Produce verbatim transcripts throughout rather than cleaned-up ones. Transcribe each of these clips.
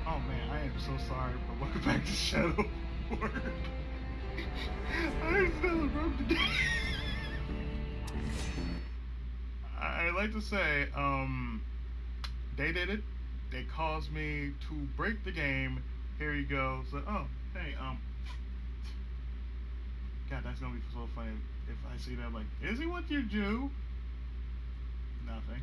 Oh man, I am so sorry, but welcome back to Shadow Word. I still broke the game. I like to say, um, they did it. They caused me to break the game. Here you go. So, oh, hey, um, God, that's gonna be so funny if I see that. Like, is he what you do? Nothing.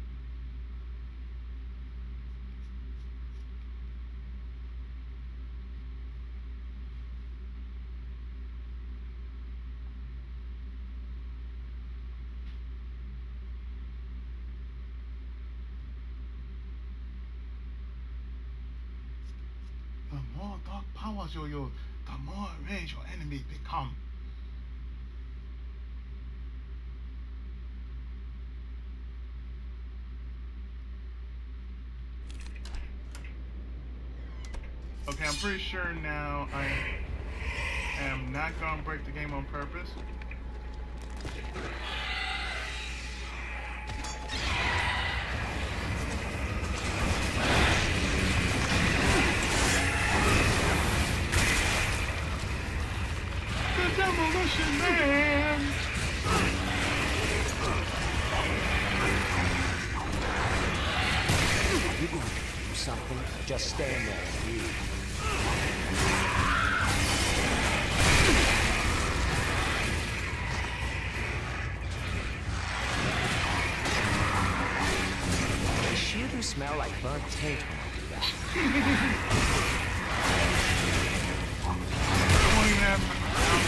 The more dark powers you use, the more rage your enemies become. Okay, I'm pretty sure now I am not gonna break the game on purpose. The Demolition Man! You can do something, just stand there and read. They sure do smell like burnt taint when I do that. Don't even have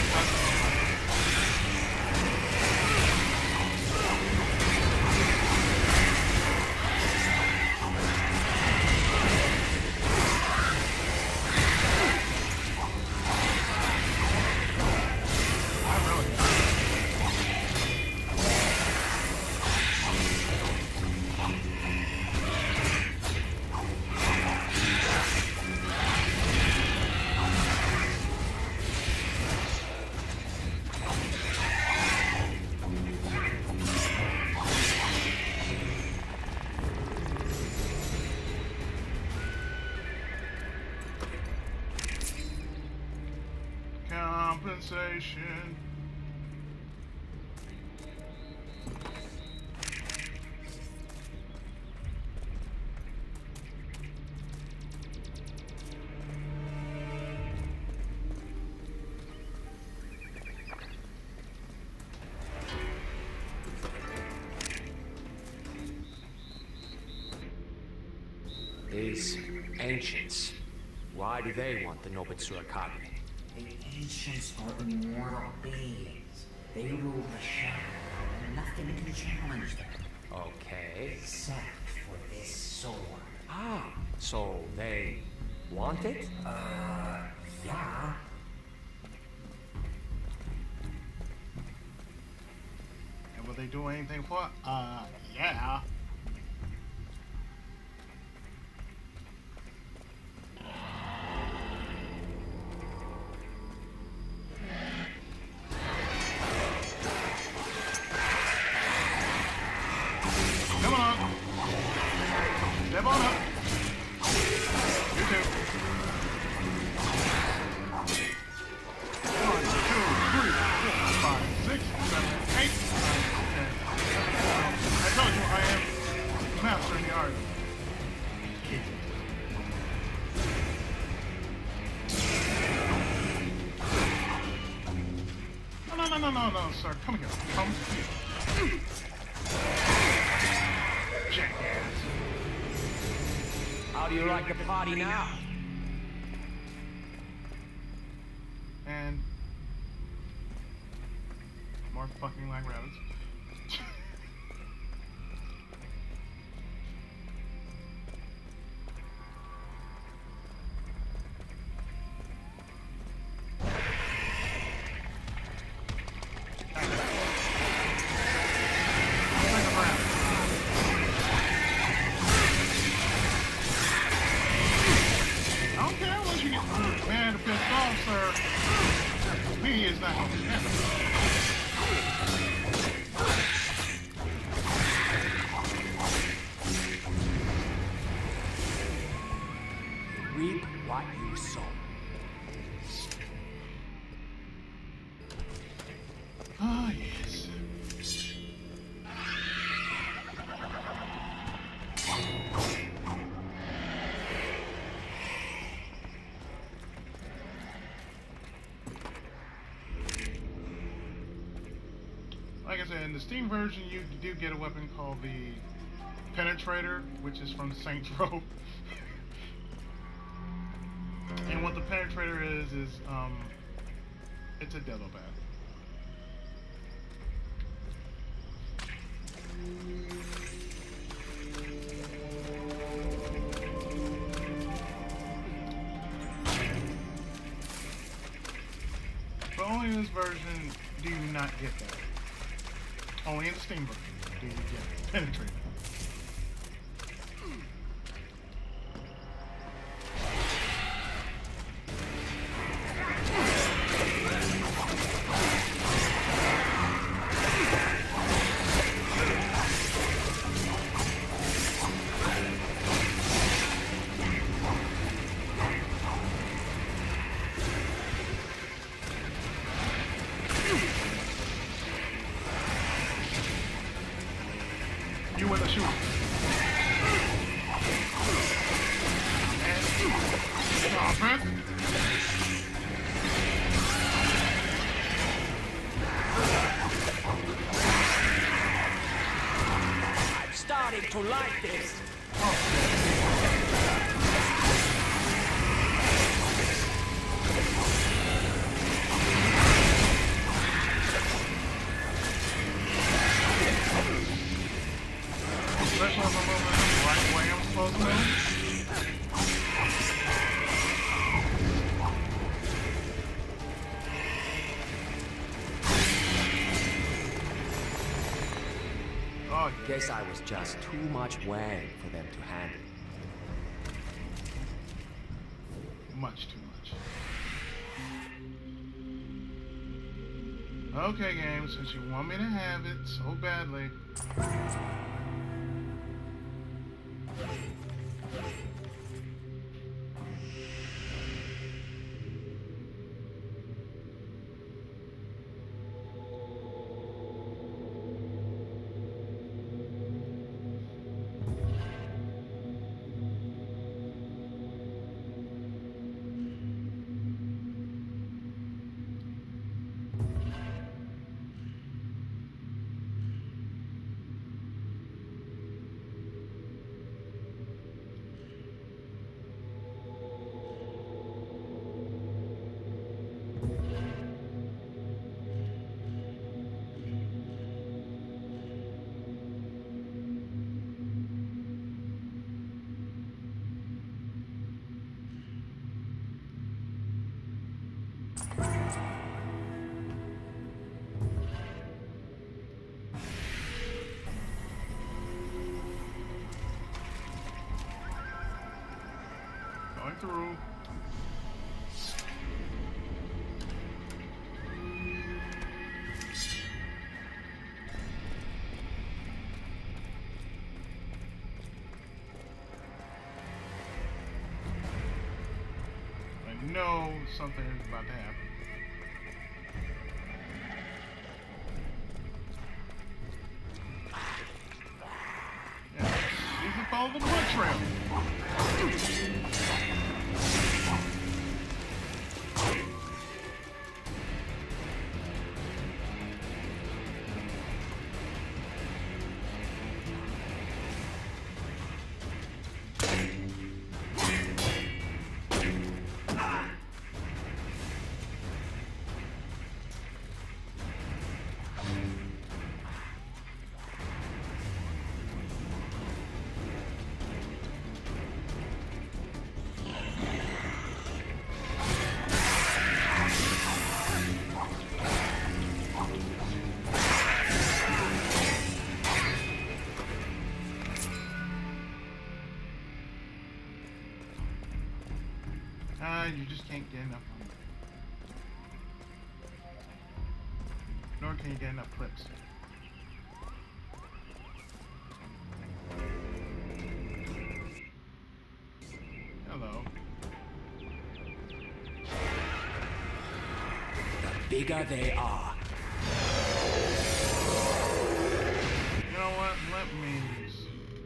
compensation. These ancients, why do they want the Nobutsura Kage? The ancients are immortal beings. They rule the shadow, and nothing can challenge them. Okay. Except for this sword. Ah, so they want it? Uh, yeah. And will they do anything for it? Uh, yeah. Come on. Step on up. You too. One, two, three, four, five, six, seven, eight, nine, ten. I told you I am master in the art. No, no, no, no, no, no, sir. Come here. Come here. Jackass. How do you like the party now? And more fucking like rabbits. I don't care what you get mad or pissed off, sir. Me is not going to happen. reap what you sow. Ah, yes. Like I said, in the Steam version, you do get a weapon called the Penetrator, which is from Saints Row. And what the Penetrator is, is, um, it's a dildo bath. But only in this version do you not get that. Only in the Steam version do you get Penetrator. You with a shoot. And stop it. I'm starting to like this. Especially if I'm moving the right way I'm supposed to move. Oh, yeah. Guess I was just too much Wang for them to handle. Much too much. Okay, game, since you want me to have it so badly. Going through. I know something is about to happen. Yeah, you can follow the blood trail. Ah, you just can't get enough of it. Nor can you get enough clips. Hello. bigger they are. You know what? Let me see.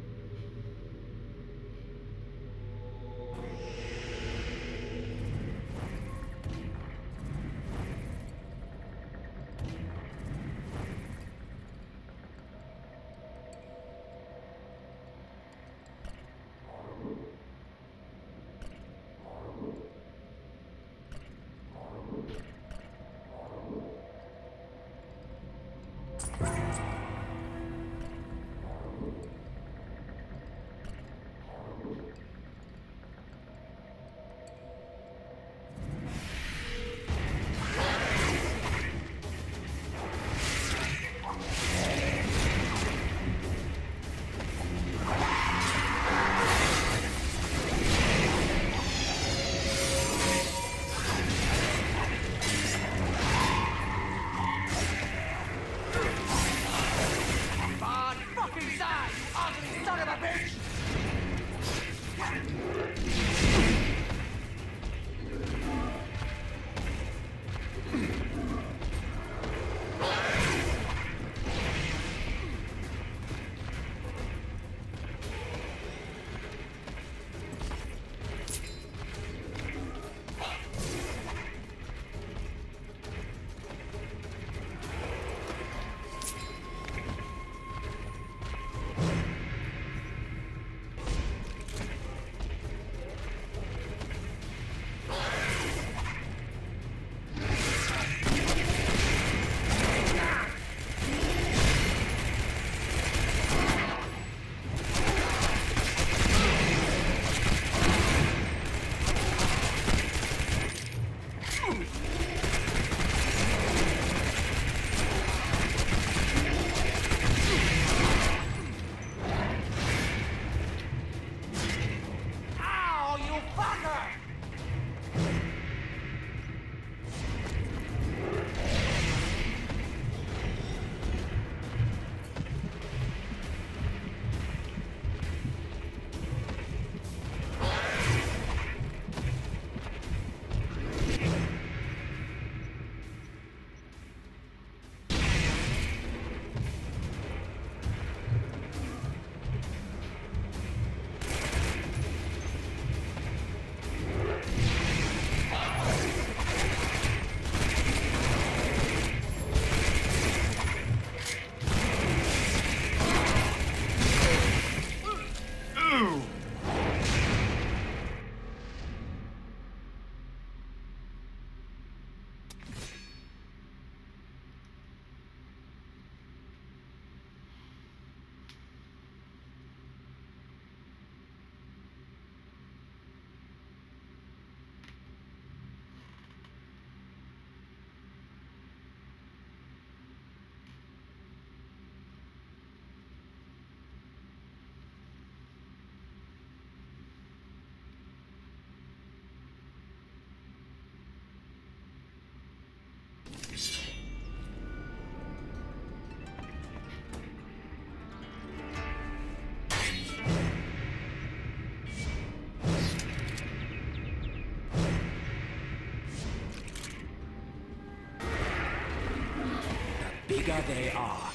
Bigger they are.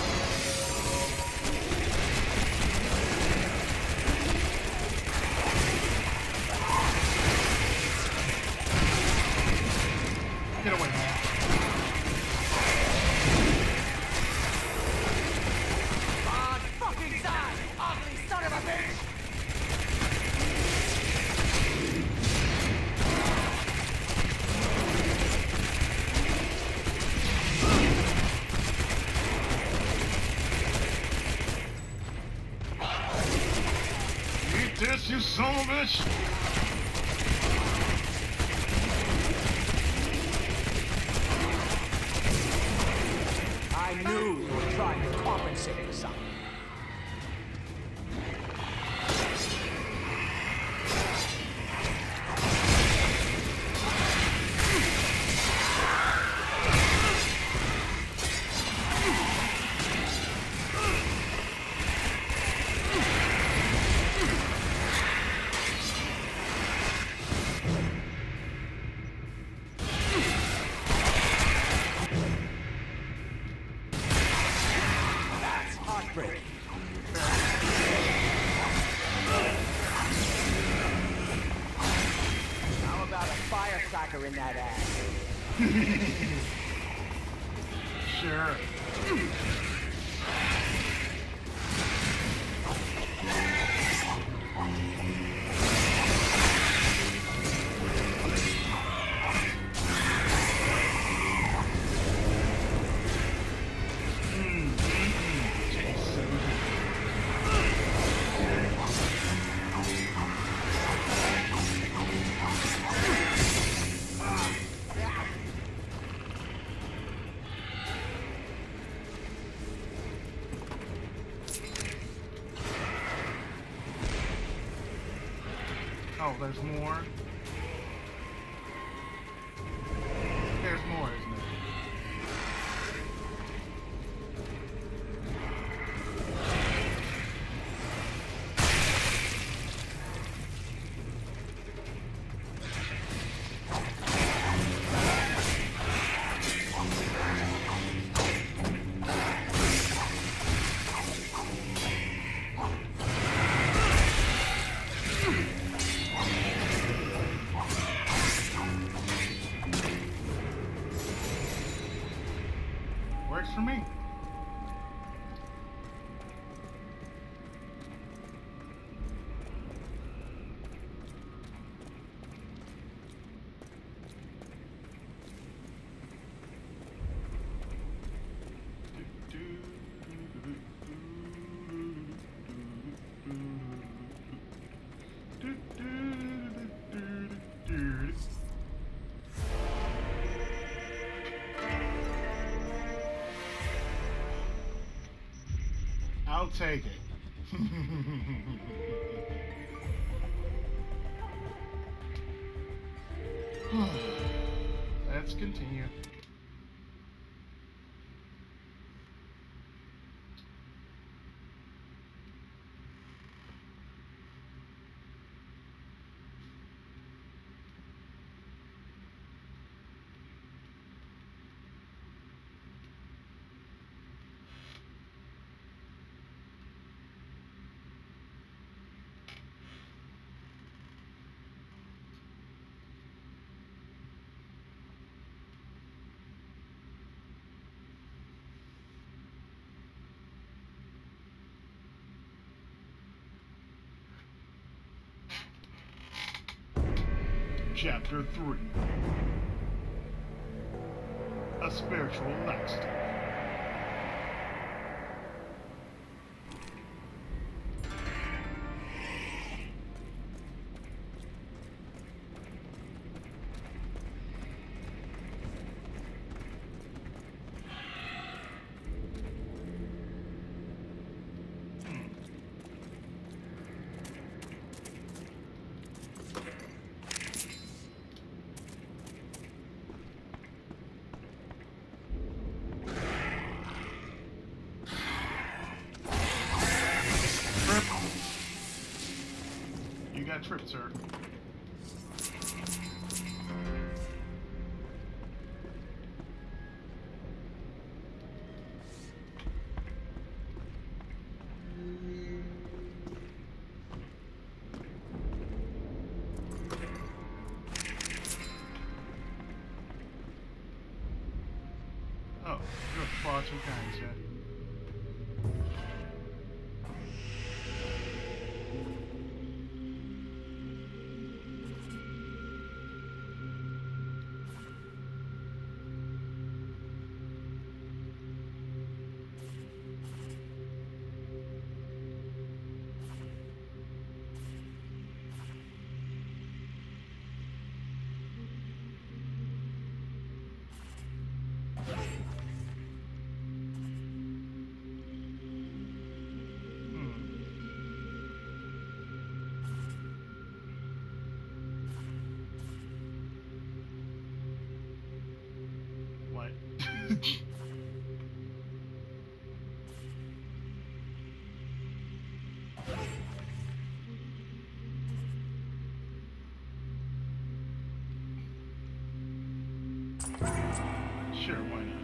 Get away, man. On fucking side, ugly son of a bitch! Eat this, you son of a bitch! I knew you were trying to compensate for something. cracker in that ass. Sure. Oh, there's more. There's more, isn't it? Works for me. I'll take it. Let's continue. Chapter three. A Spiritual Lifestyle. You got tripped, sir. Oh, you're far too kind, sir. What? Sure, why not?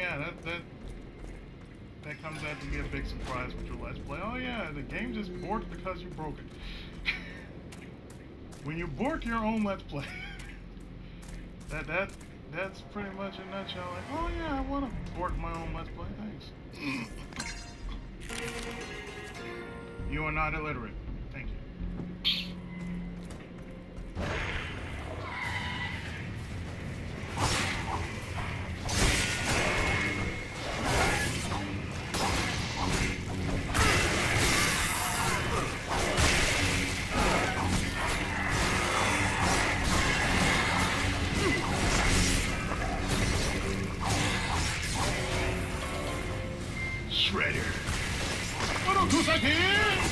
yeah, that that that comes out to be a big surprise with your Let's Play. Oh yeah, the game just borked because you broke it. When you bork your own Let's Play, that that that's pretty much in a nutshell. Like, oh yeah, I want to bork my own Let's Play. Thanks. You are not illiterate. Thank you. Shredder. What a goose here!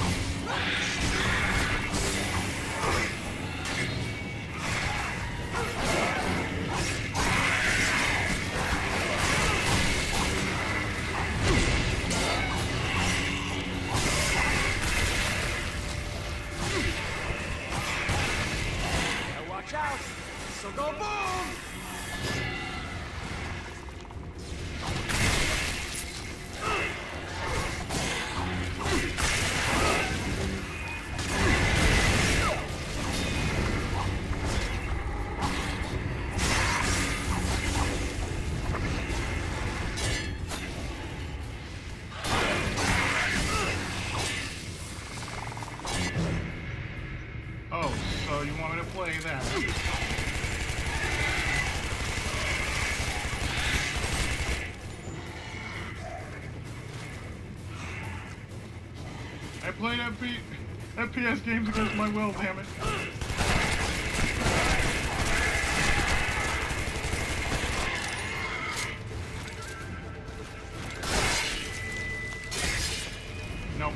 Now watch out! So go boom! Oh, so you want me to play that? I played F P F P S games against my will, damn it. Nope.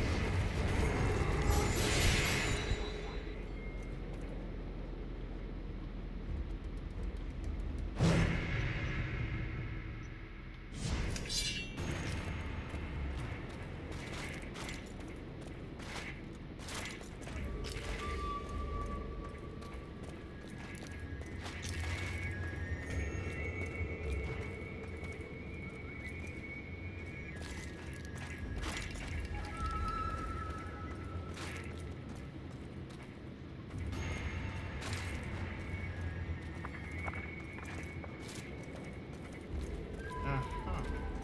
Uh-huh.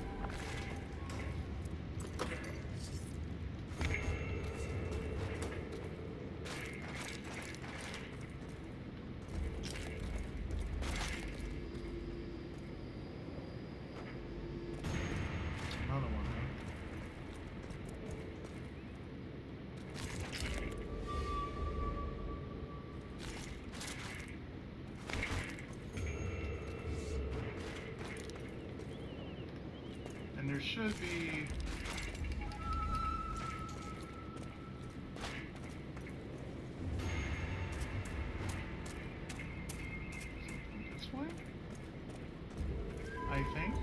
Another one, huh? And there should be... something this way? I think.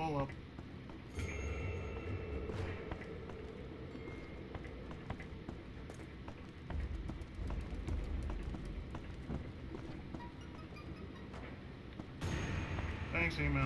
pull up. Thanks, email.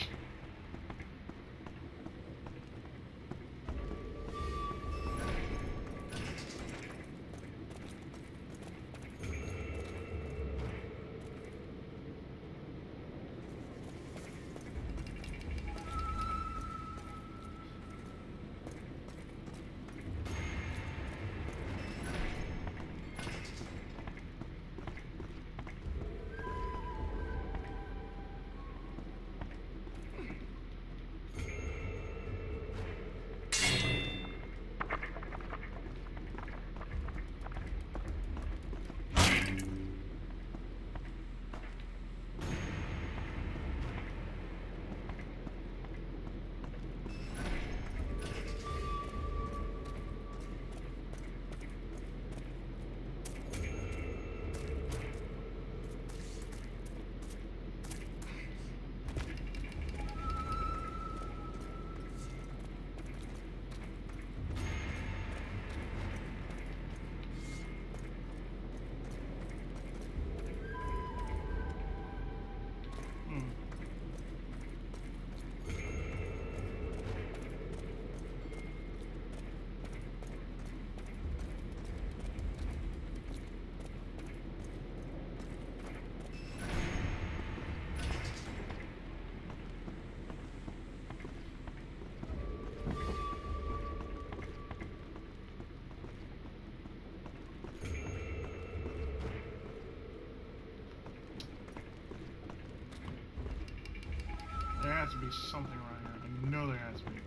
There has to be something right here. I know there has to be.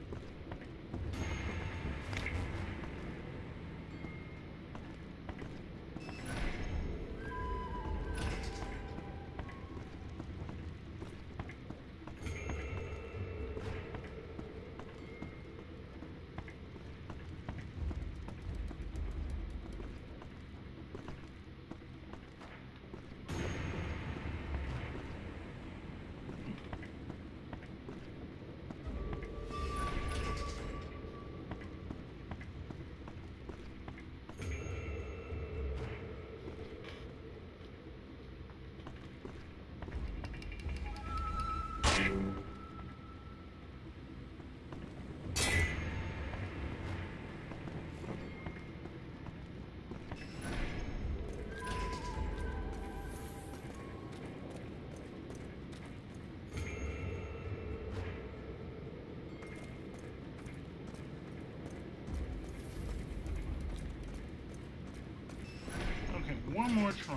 Okay, one more try.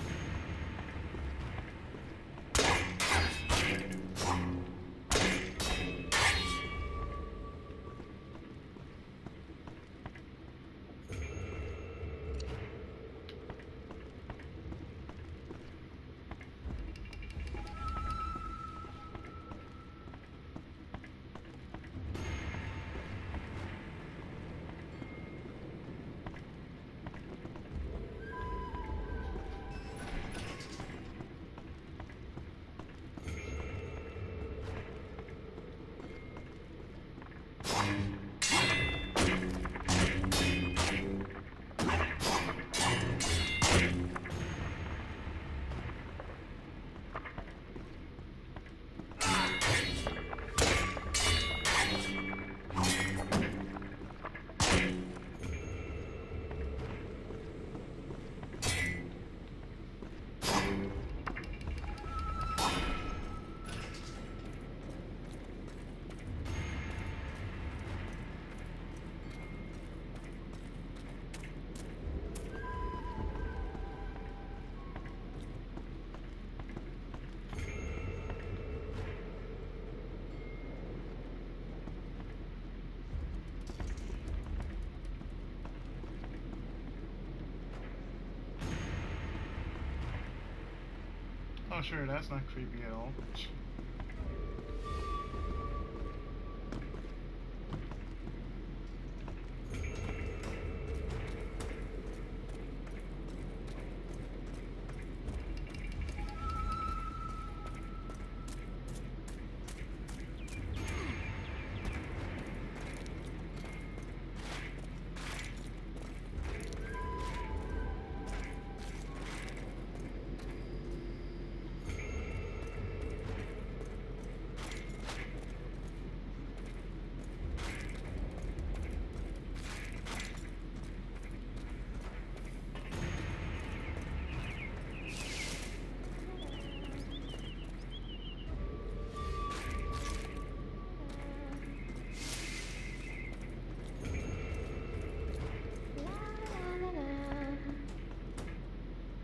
Oh sure, that's not creepy at all.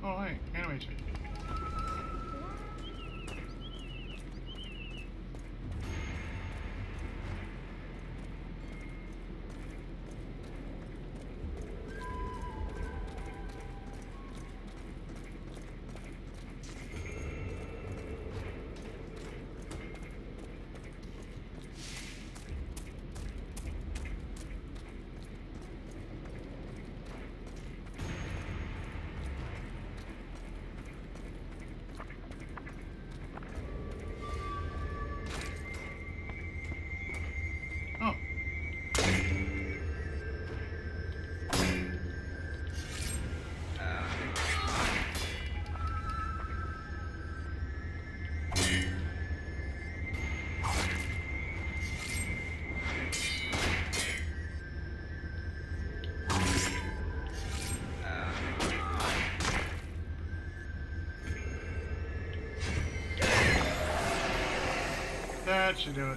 Oh, hey, anime chick. Oh. That should do it.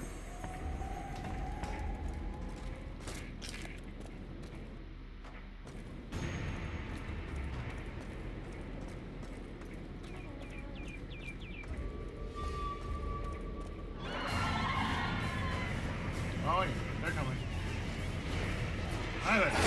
Oh, yeah, they're coming. Hi there.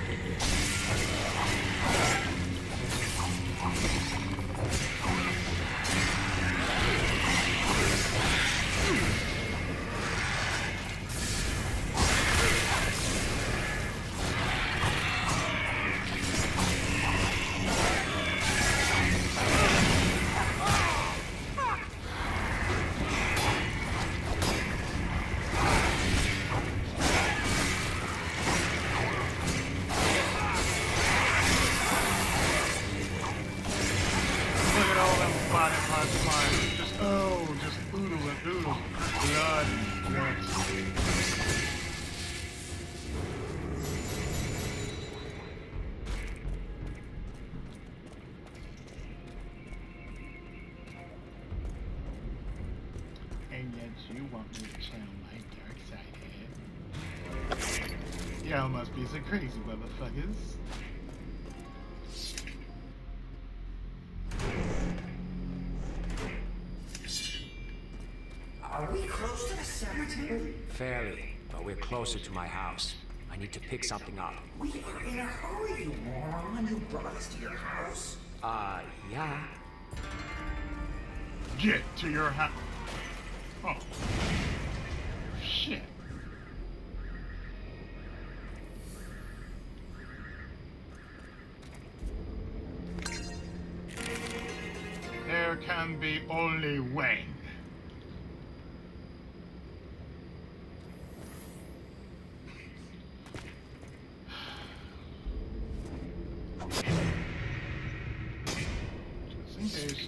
Look at all them body parts flying. Just, oh, just oodle and oodle. Blood and guts. And yet you want me to channel my dark side, eh? Y'all must be so crazy, motherfuckers. Are we close to the cemetery? Fairly, but we're closer to my house. I need to pick something up. We are in a hurry, you moron. You brought us to your house. Uh, yeah. Get to your house. Oh. Shit. There can be only Wayne. Just in case.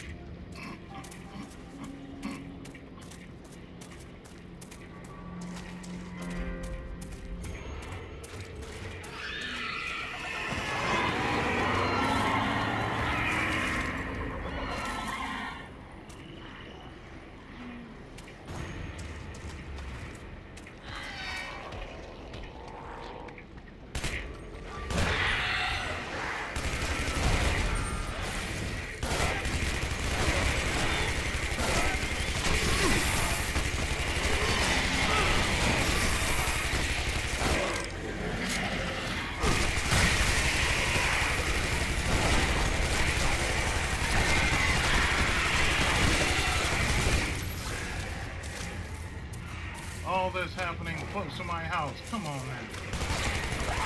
All this happening close to my house. Come on, man.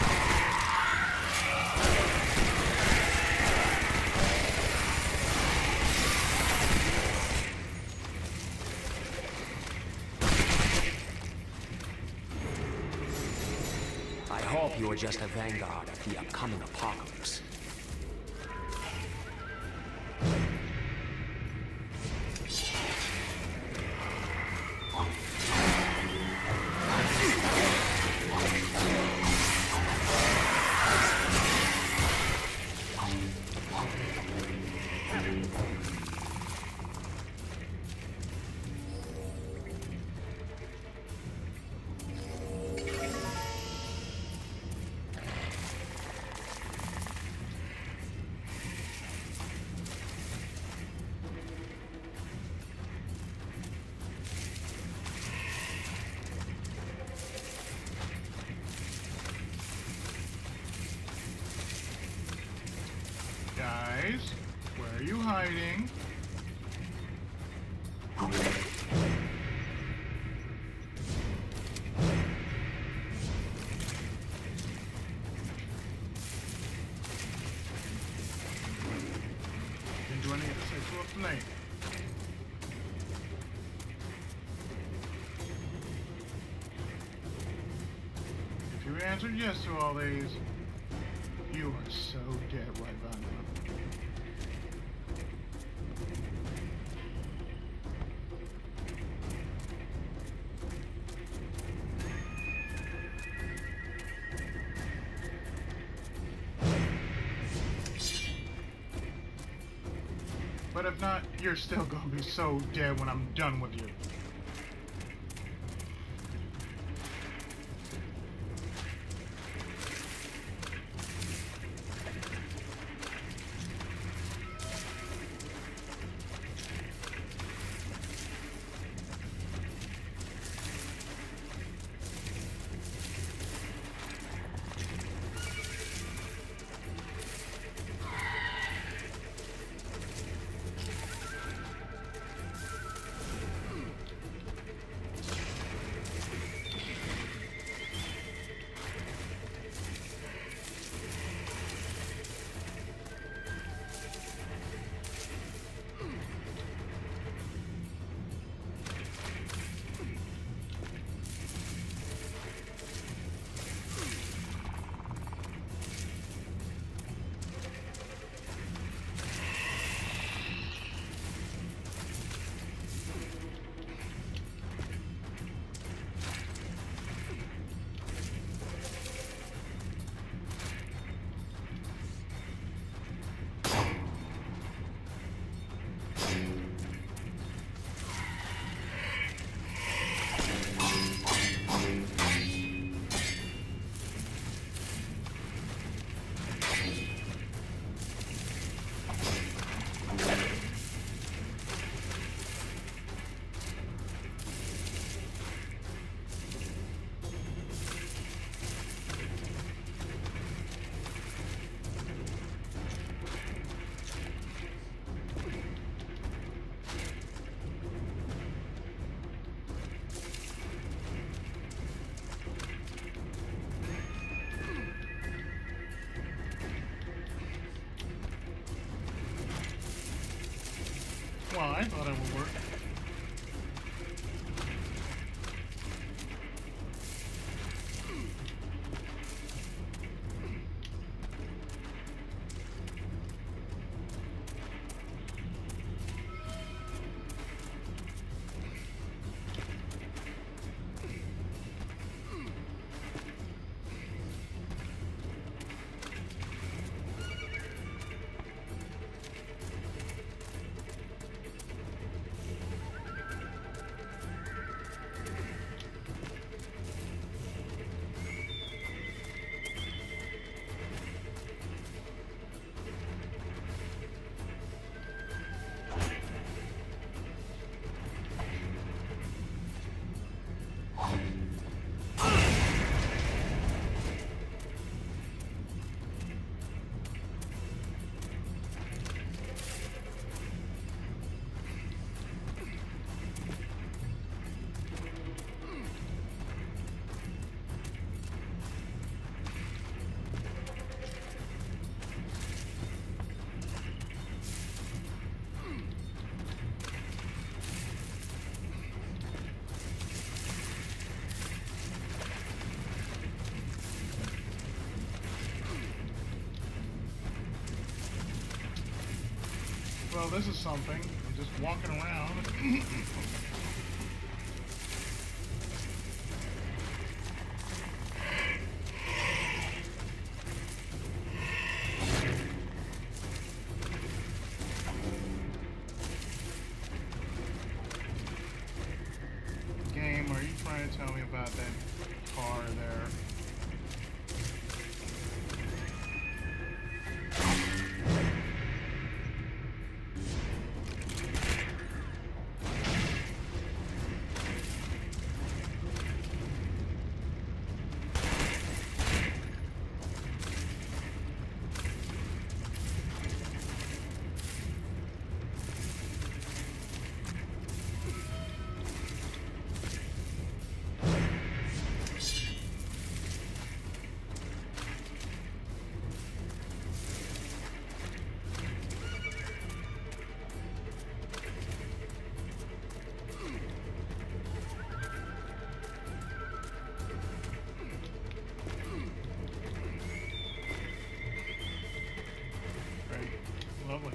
I hope you are just a vanguard of the upcoming apocalypse. Guys, where are you hiding? Didn't do anything to say two up the lane. If you answered yes to all these, you are so dead right about now. But if not, you're still gonna be so dead when I'm done with you. Well, I thought it would work. Well, this is something. I'm just walking around. Game, are you trying to tell me about that car there? Lovely.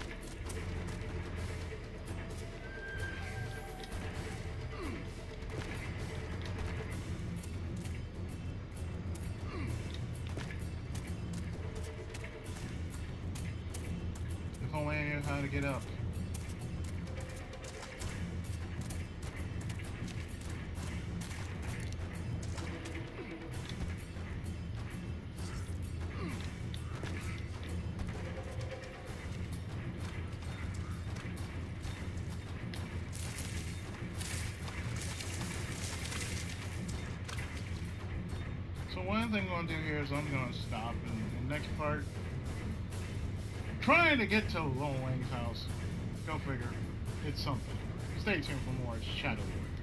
If only I knew how to get up. So one thing I'm going to do here is I'm going to stop in the next part. Trying to get to Lil Wayne's house. Go figure. It's something. Stay tuned for more Shadow Warrior.